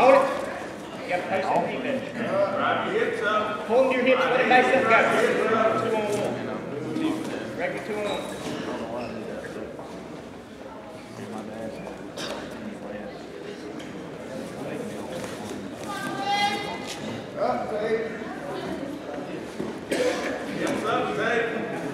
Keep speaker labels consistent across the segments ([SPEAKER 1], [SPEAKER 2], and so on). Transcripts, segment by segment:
[SPEAKER 1] Hold it. You got to post that defense.
[SPEAKER 2] Right your hips up.
[SPEAKER 1] Pull them to your hips, let it base up. Got 2 on 1. Regular 2 on 1.
[SPEAKER 2] Up, Dave. Hips up, Dave.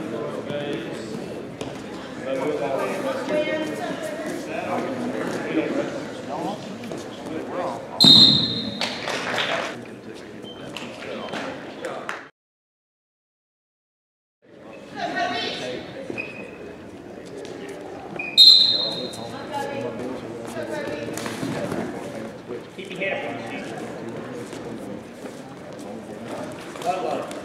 [SPEAKER 1] Keep your head up on the sheet. Low.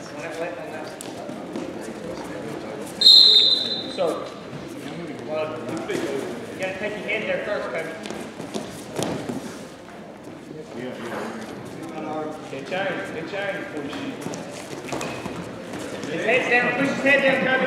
[SPEAKER 1] So, you gotta take your head there first, baby. Get change before you shoot. His head's down, push his head down, Kobe.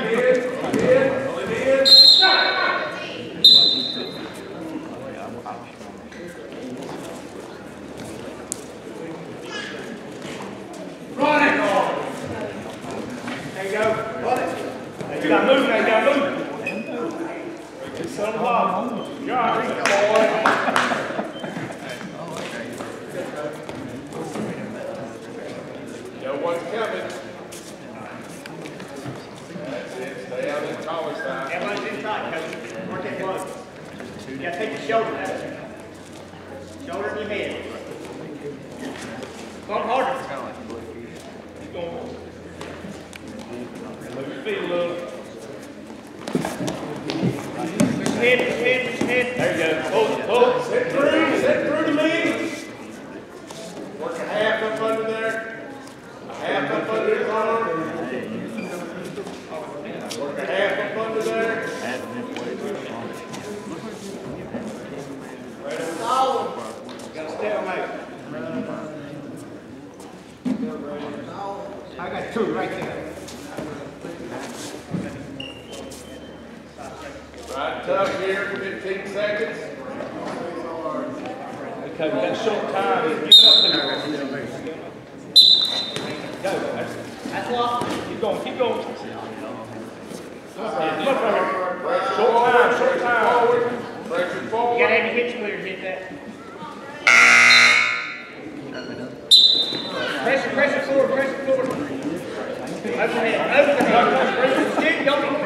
[SPEAKER 1] Run it! There you go. Run it. You gotta move now, you gotta move. It's on the block. You're all right, boy.
[SPEAKER 2] Know what's coming. That's it. Stay out in the collar side.
[SPEAKER 1] Everybody's in tight, Coach. Work that blood. You gotta take your shoulder out. Shoulder and your head. Come harder. Keep going.
[SPEAKER 2] Move your feet a little.
[SPEAKER 1] Push your head.
[SPEAKER 2] There you go. Pull. Sit through to me. Work a half up under there. A half up under his arm. Work a half up under there. Right on solid. Got to stay on mate.
[SPEAKER 1] I got 2 right there.
[SPEAKER 2] Right tough here for 15 seconds.
[SPEAKER 1] Okay, we got a short time. Give it up to me. Go. That's what. Keep going. Short time.
[SPEAKER 2] Pressure forward.
[SPEAKER 1] You gotta have your hips clear to hit that. Pressure forward. Overhead. Scoot, don't be.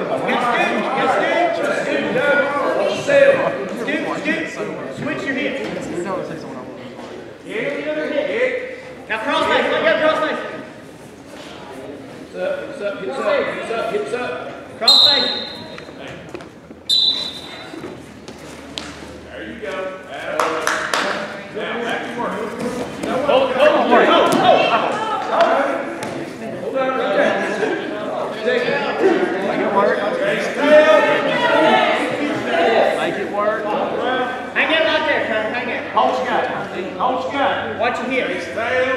[SPEAKER 1] Scoot. Switch your hips. Here, the other hip. Now cross face. Let go, cross face.
[SPEAKER 2] Hips up.
[SPEAKER 1] Cross face.
[SPEAKER 2] There you go. Now, back to work.
[SPEAKER 1] Hold.
[SPEAKER 2] Hold on right there.
[SPEAKER 3] Make it work. Make it work.
[SPEAKER 1] Hang it right there, Kurt. Hang it.
[SPEAKER 2] Hold Scott.
[SPEAKER 1] Watch your hips.
[SPEAKER 2] Face down.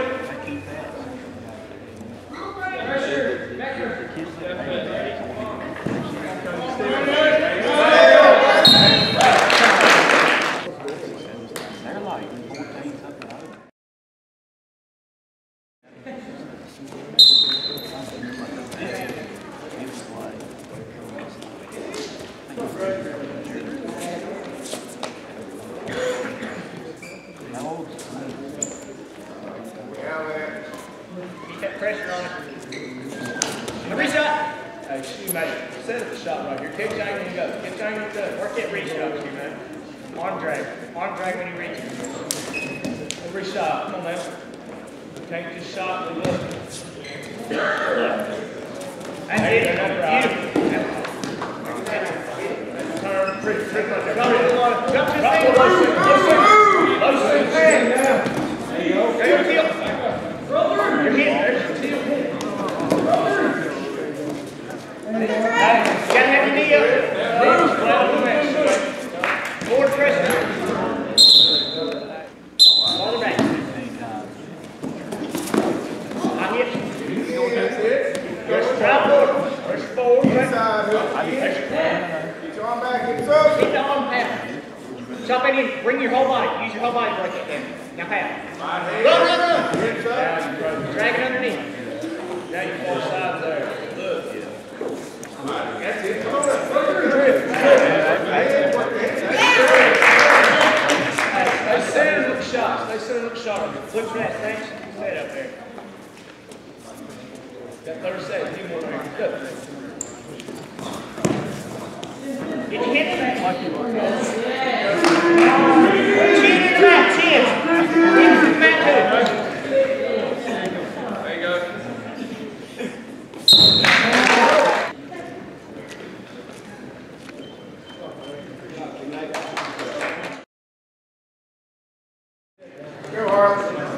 [SPEAKER 1] Keep that pressure on it. Reshot. Hey, shoot, mate. Set up the shot right here. Catch angle and go. Work that reshot with you, man. Arm drag when you reach it. Reshot. Come on, man. Take this shot and look. That's it. Turn. Jump this thing. There you go. There you go. You're hitting. There's your heel. You gotta have your knee up. Forward pressure. Fall back. I hit. Press forward.
[SPEAKER 2] Inside hook. Get your arm back. Hips up.
[SPEAKER 1] Keep the arm down. Chop it in. Bring your whole body. whole body, break it down. Now pass.
[SPEAKER 2] Right hand.
[SPEAKER 1] Run.
[SPEAKER 2] Inside.
[SPEAKER 1] Now you drag it underneath. Now you four sides there. Look.
[SPEAKER 2] That's it. Come on. Work
[SPEAKER 1] Stay centered with the shot. Stay centered with the shot. Look for that snatch. Stay up there. Got 30 seconds. Keep one there. Good. Get your hips back. Chin in the back. Chin. Hips in the back too.
[SPEAKER 2] There you go. Go, Harlan.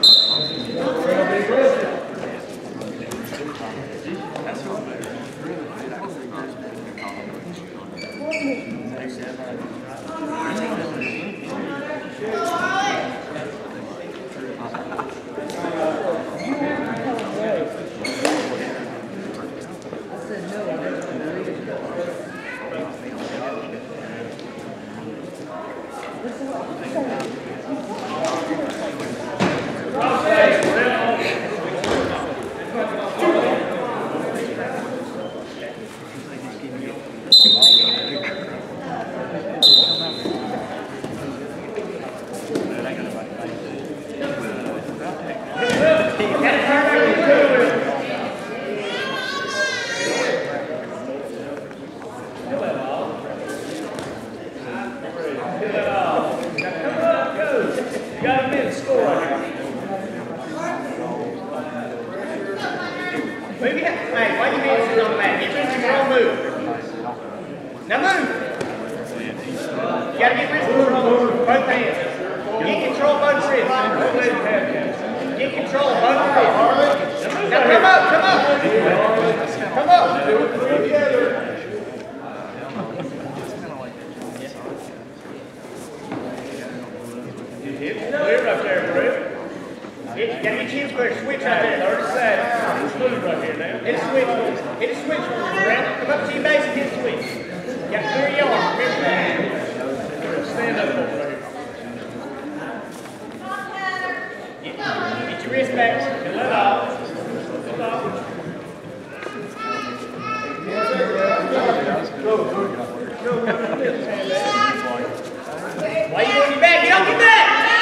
[SPEAKER 1] Now move. You gotta get wrist control of both hands. Get control of both wrists. Get control of both wrists. Now come up. Come up. Your hips clear up there, Drew. You gotta get your chin square. Switch right there. 30 seconds. Smooth right here now. Hit a switch. Hit a switch. Come up to your base and hit a switch. You got to clear your arm. Remember that. Stand up over right here. Get your wrist back and let off. Let off. Why you on your back? Get off your back!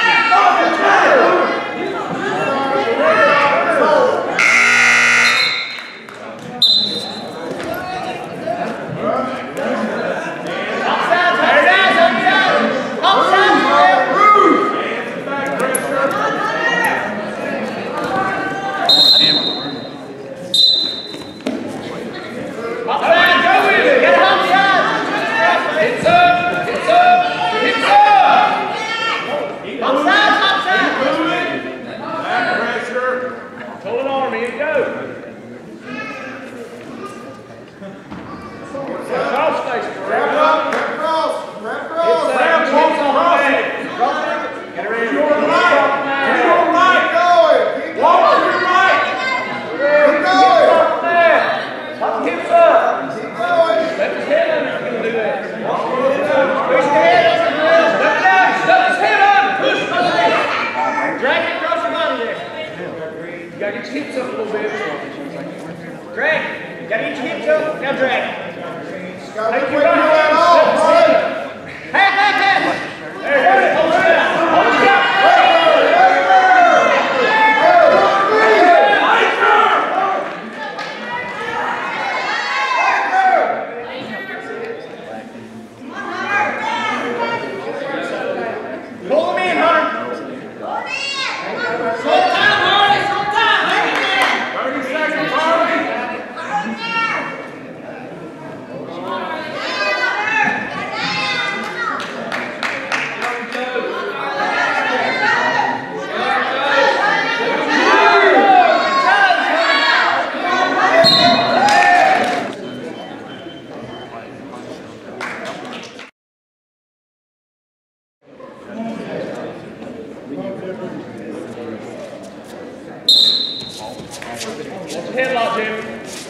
[SPEAKER 4] Headlock, Jimmy.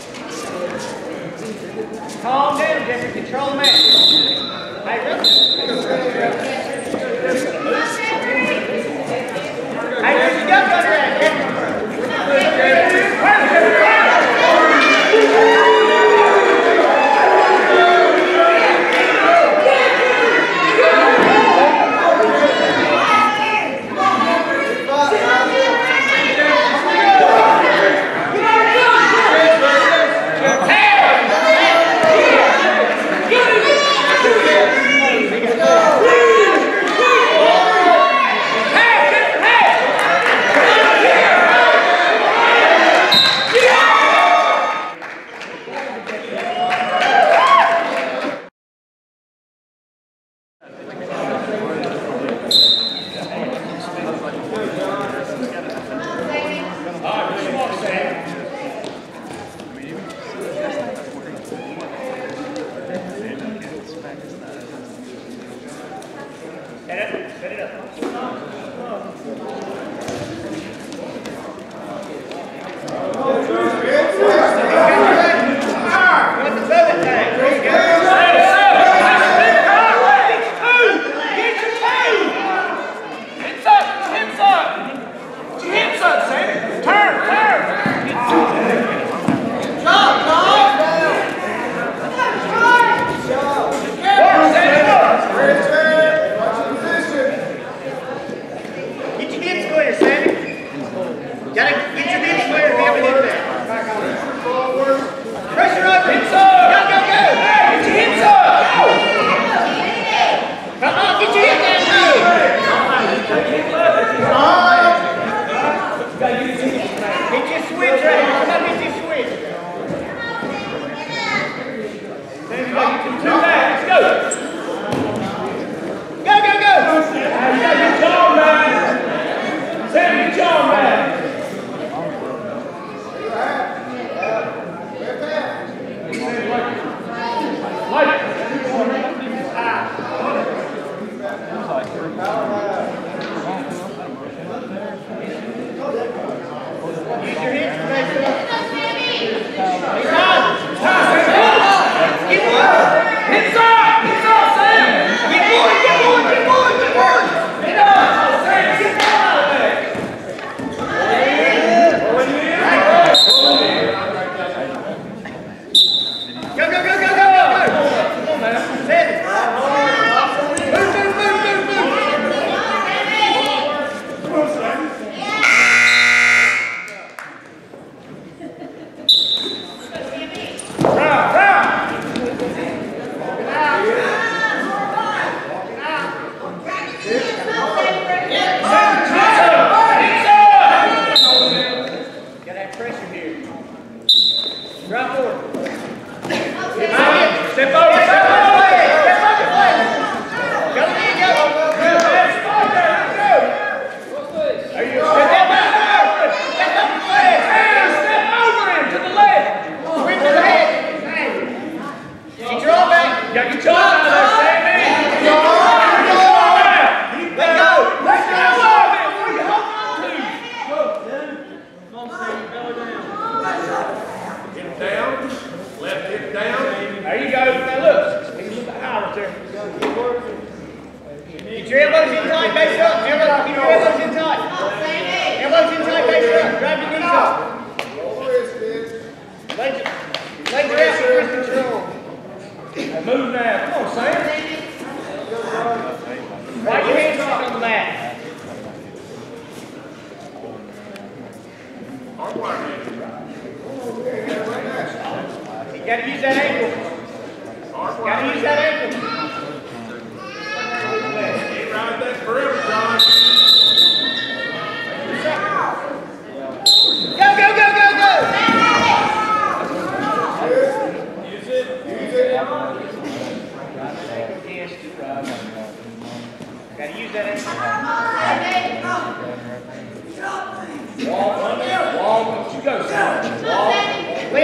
[SPEAKER 4] Calm down, Jimmy. Control the match. Hey,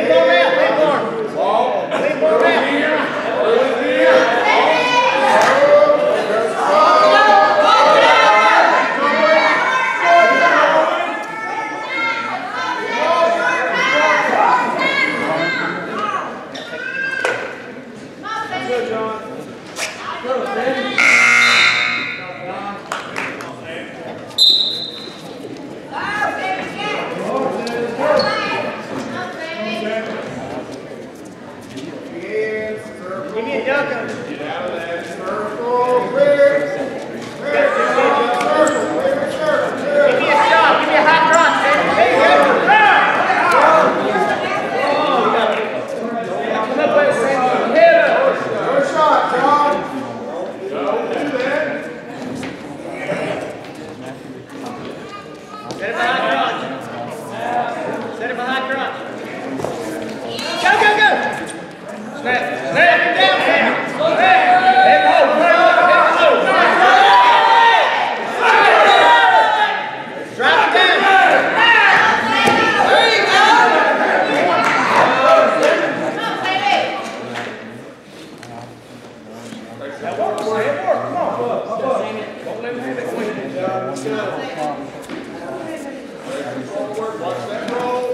[SPEAKER 4] Leave one out. Leave one.
[SPEAKER 2] Ball.
[SPEAKER 4] Leave one out. Give me a duck on it.
[SPEAKER 2] Get out of that circle. Clear.
[SPEAKER 4] Give me a shot. Give me a hot run. There you go. Come up with it. Hit it.
[SPEAKER 2] Good shot, John. Don't do that.
[SPEAKER 4] Set it behind crunch. Set it behind crunch. Go, go, go. Snap. Snap it down. Hit the hole. Drop it down. There you go. That works. It works. Come on. Don't let me hit it quick.
[SPEAKER 2] Watch that roll.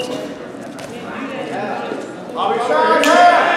[SPEAKER 2] Bobby Shine.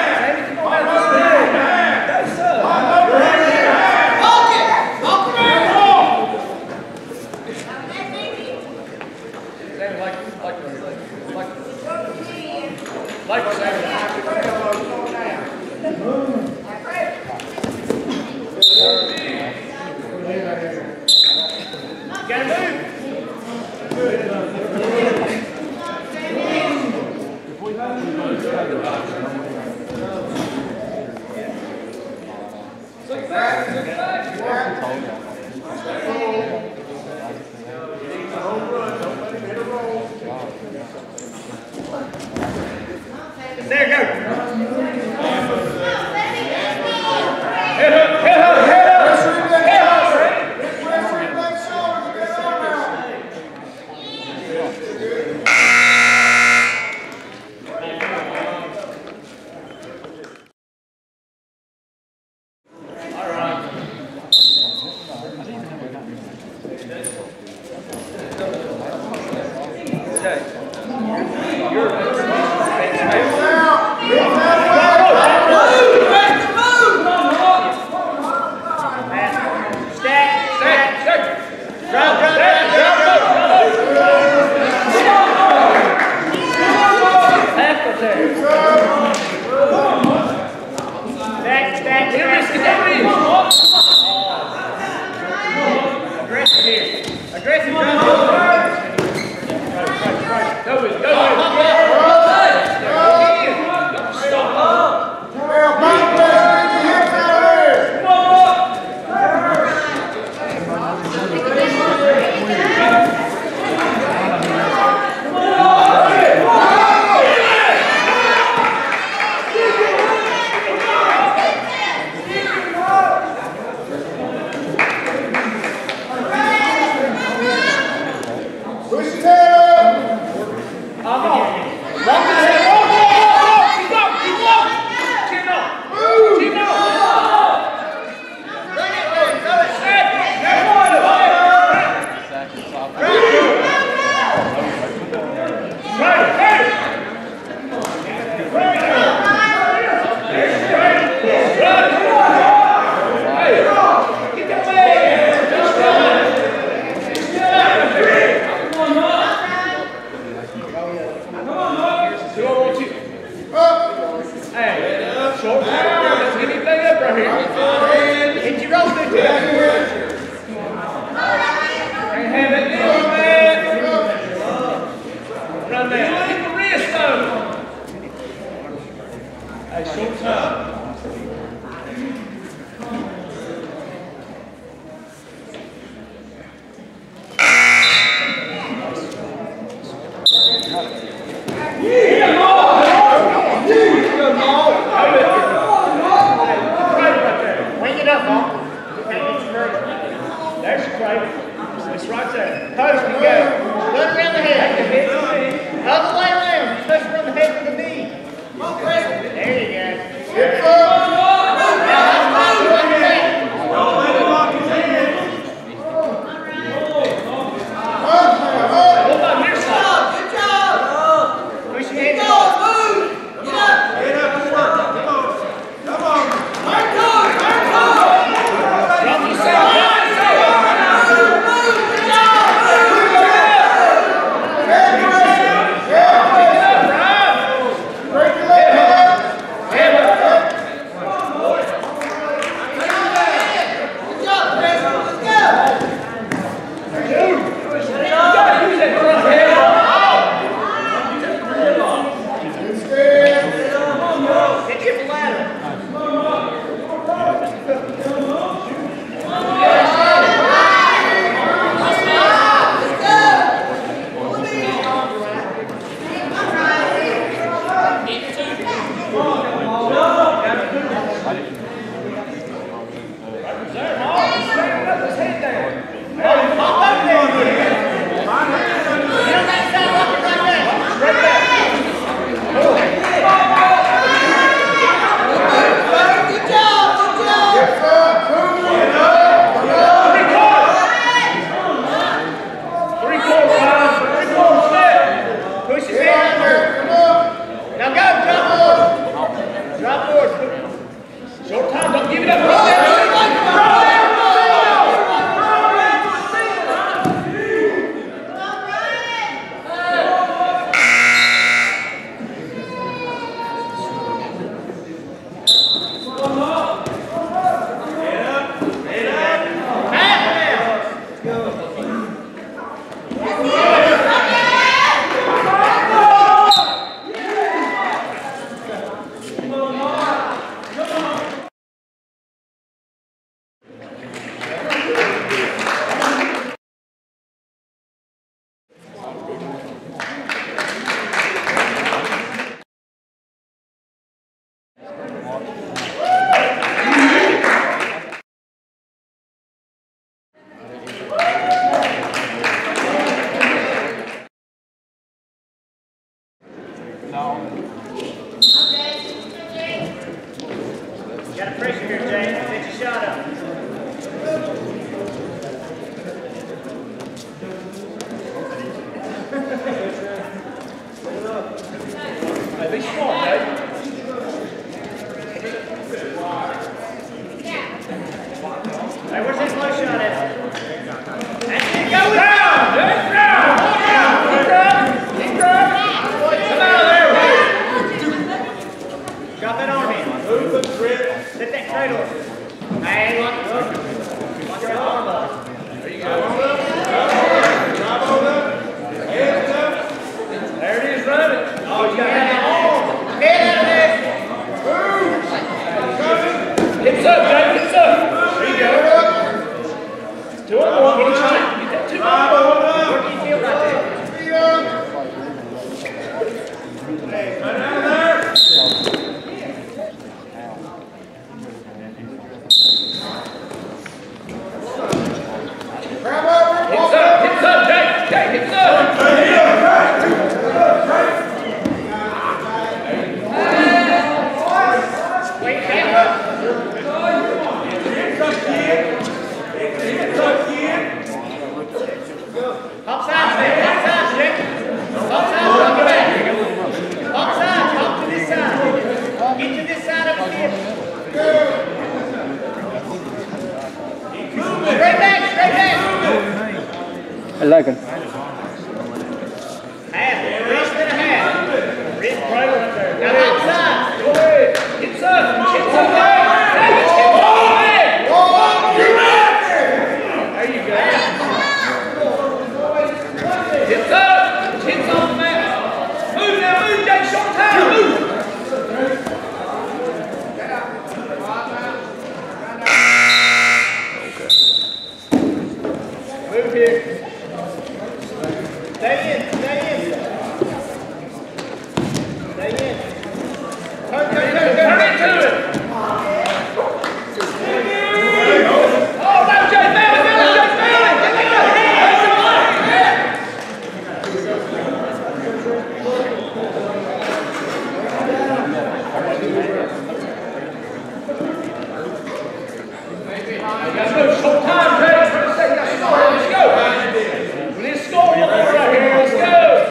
[SPEAKER 4] There, go. Aggressive Other way around. Push from the head to the knee. Hop sides, man. Hop sides, Jake. Hop sides, hop your back. Hop sides, hop to this side. Get to this side of the field. Straight back, straight back.
[SPEAKER 3] I like it.
[SPEAKER 4] Half, wrist and a half. Wrist right up there. Now hop sides. Go ahead. Hips up, hips up there. There you go. Hips up, hips on the mat. Move now, move, Jake, short time, move. Move here. Stay in, stay in. Stay in. Turn into it. Oh, no, Jake, feel it, Jake, feel it. Get it. Let's go, short time, Jake. Let's go. We need to score right here. Let's go.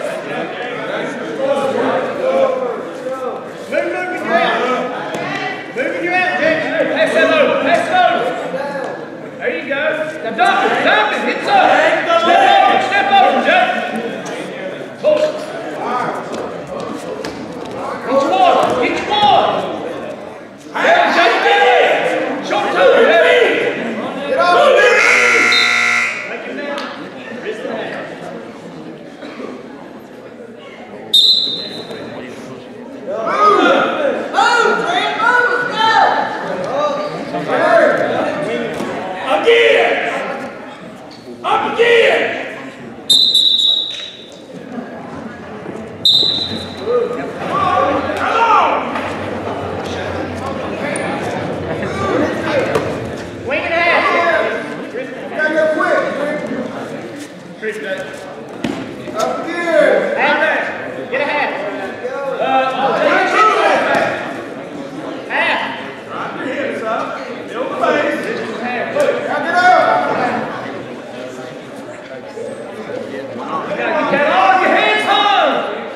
[SPEAKER 4] Move when you're out. Move when you're out, Jake. Pass that over. Pass it over. There you go. Now dump it. Hits up. Step over, Jake. Push. Each one. There, Jake. Short time. Get off. Like him now. Wrist and half.
[SPEAKER 2] Up again!
[SPEAKER 4] Wing and a half.
[SPEAKER 1] Trick that.
[SPEAKER 2] Up again!
[SPEAKER 4] Half there. Get a half. Half.
[SPEAKER 2] Drop your hips up. Build the base.
[SPEAKER 1] Half.
[SPEAKER 2] Now get up!
[SPEAKER 1] Get that on, your hands hung.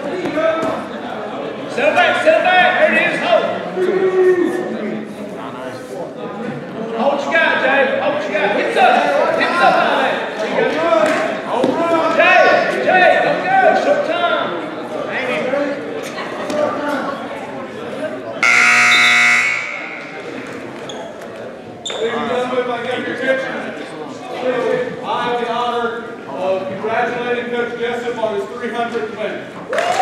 [SPEAKER 1] Settle back, there it is, hold. Hold what you got, Jay, hold what you got. Hips up on that. There you go. Jay, don't go, short time. Hang it.
[SPEAKER 2] Ladies and gentlemen, if I get your attention, I have the honor of congratulating Coach Jessup on his 300th win.